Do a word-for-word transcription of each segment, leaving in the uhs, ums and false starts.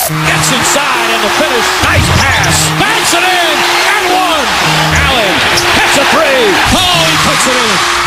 Gets inside and the finish. Nice pass. Banks it in. And one. Allen hits a three. Oh, he puts it in.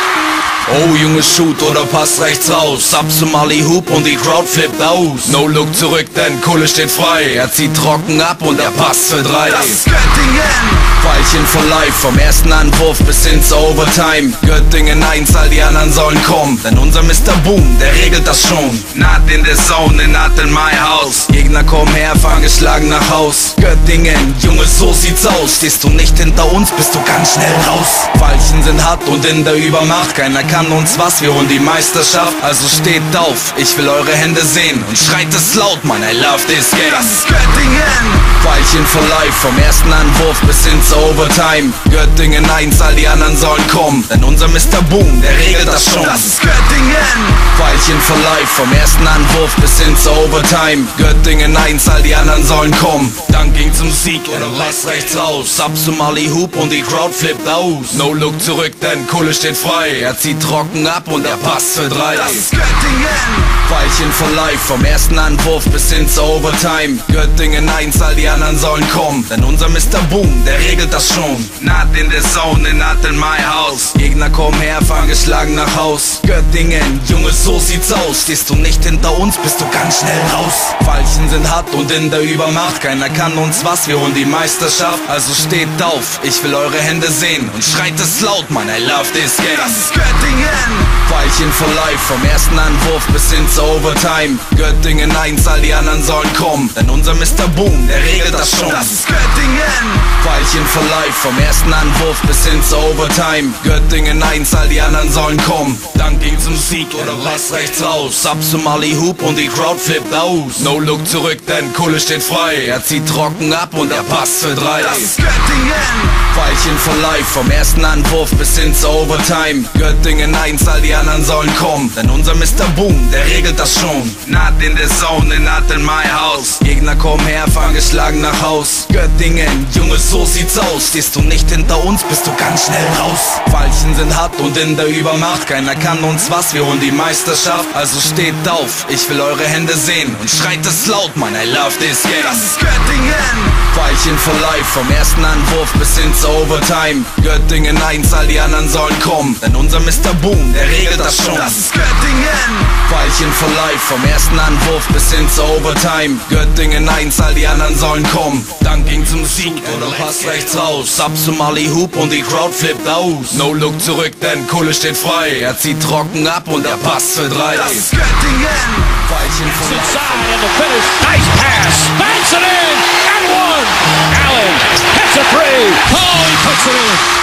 Oh, Junge, shoot oder pass rechts raus. Ab zum Ali Hoop und die Crowd flippt aus. No look zurück, denn Kohle steht frei. Er zieht trocken ab und er passt für drei. Das ist Göttingen. Pfeilchen for life, vom ersten Anwurf bis hin zur Overtime. Göttingen eins, all die anderen sollen kommen. Denn unser Mister Boom, der regelt das schon. Not in the zone, not in my house. Gegner kommen her, fahren geschlagen nach Haus. Göttingen, Junge, so sieht's aus. Stehst du nicht hinter uns, bist du ganz schnell raus. Pfeilchen sind hart und in der Übermacht. Keiner kann uns was, wir holen die Meisterschaft. Also steht auf, ich will eure Hände sehen. Und schreit es laut, man, I love this game. Das ist Göttingen. Pfeilchen for life, vom ersten Anwurf bis hin zur Overtime. Göttingen eins, all die anderen sollen kommen. Denn unser Mister Boom, der regelt das schon. Das ist Göttingen. Pfeilchen for life, vom ersten Anwurf bis hin zur Overtime. Göttingen eins, all die anderen sollen kommen. Dann ging zum Sieg, oder was rechts raus. Ab zum Ali Hoop und die Crowd flippt aus. No look zurück, denn Kohle steht frei. Er zieht trocken ab und er passt für drei. Das ist Göttingen. Pfeilchen for life, vom ersten Anwurf bis hin zur Overtime. Göttingen eins, all die anderen sollen kommen. Denn unser Mister Boom, der regelt das schon. Not in the zone, not in my house. Gegner kommen her, fahren geschlagen nach Haus. Göttingen, Junge, so sieht's aus. Stehst du nicht hinter uns, bist du ganz schnell raus. Pfeilchen sind hart und in der Übermacht. Keiner kann uns was, wir holen die Meisterschaft. Also steht auf, ich will eure Hände sehen. Und schreit es laut, man, I love this game. Das ist Göttingen. Pfeilchen for life, vom ersten Anwurf bis hin zur Overtime. Göttingen eins, all die anderen sollen kommen. Denn unser Mister Boom, der regelt das schon. Das ist Göttingen. Pfeilchen for life, vom ersten Anwurf bis hin zur Overtime. Göttingen eins, all die anderen sollen kommen. Dann ging zum Sieg, oder was rechts raus. Ab zum Ali Hoop und die Crowd flippt aus. No look zurück, denn Kohle steht frei. Er zieht trocken ab und er passt für drei. Das ist Göttingen. Pfeilchen for life, vom ersten Anwurf bis hin zur Overtime. Göttingen eins, all die anderen sollen kommen. Denn unser Mister Boom, der regelt das schon. Not in the zone, not in my house. Gegner kommen her, fahren geschlagen nach Haus. Göttingen, Junge, so sieht's aus. Stehst du nicht hinter uns, bist du ganz schnell raus. Pfeilchen sind hart und in der Übermacht. Keiner kann uns was, wir holen die Meisterschaft. Also steht auf, ich will eure Hände sehen. Und schreit es laut, man, I love this game. Das ist Göttingen. Pfeilchen for life, vom ersten Anwurf bis hin zur Overtime. Göttingen eins, all die anderen sollen kommen. Denn unser Mister Boom, der regelt das schon. Das ist Göttingen. Pfeilchen for life, vom ersten Anwurf bis hin zur Overtime. Göttingen eins, all die anderen sollen kommen. Dann ging zum Sieg, oder pass rechts raus. Ab zum Ali Hoop und die Crowd flippt aus. No look zurück, denn Kohle steht frei. Er zieht trocken ab und er passt für drei. Das ist Göttingen. Pfeilchen for life. Inside and the finish. Nice pass. Banks it in. And one. Allen hits a three. Oh, he puts it in.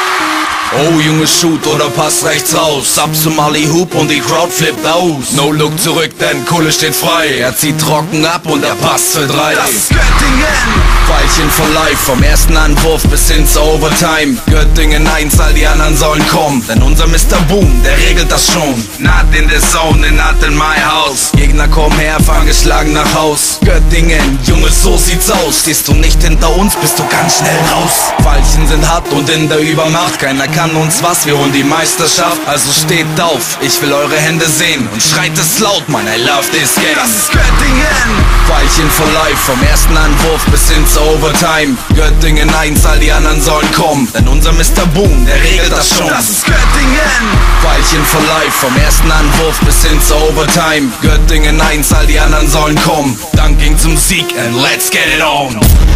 Oh, Junge, shoot oder pass rechts raus. Ab zum Ali Hoop und die Crowd flippt aus. No look zurück, denn Kohle steht frei. Er zieht trocken ab und er passt für drei. Das ist Göttingen. Pfeilchen for life, vom ersten Anwurf bis hin zur Overtime. Göttingen eins, all die anderen sollen kommen. Denn unser Mister Boom, der regelt das schon. Not in the zone, not in my house. Gegner kommen her, fahren geschlagen nach Haus. Göttingen, Junge, so sieht's aus. Stehst du nicht hinter uns, bist du ganz schnell raus. Pfeilchen sind hart und in der Übermacht. Keiner kann uns was, wir holen die Meisterschaft. Also steht auf, ich will eure Hände sehen. Und schreit es laut, man, I love this game. Das ist Göttingen. Pfeilchen for life, vom ersten Anwurf bis hin zur Overtime. Göttingen eins, all die anderen sollen kommen. Denn unser Mister Boom, der regelt das schon. Das ist Göttingen. Pfeilchen for life, vom ersten Anwurf bis hin zur Overtime. Göttingen eins, all die anderen sollen kommen. Dann ging zum Sieg and let's get it on.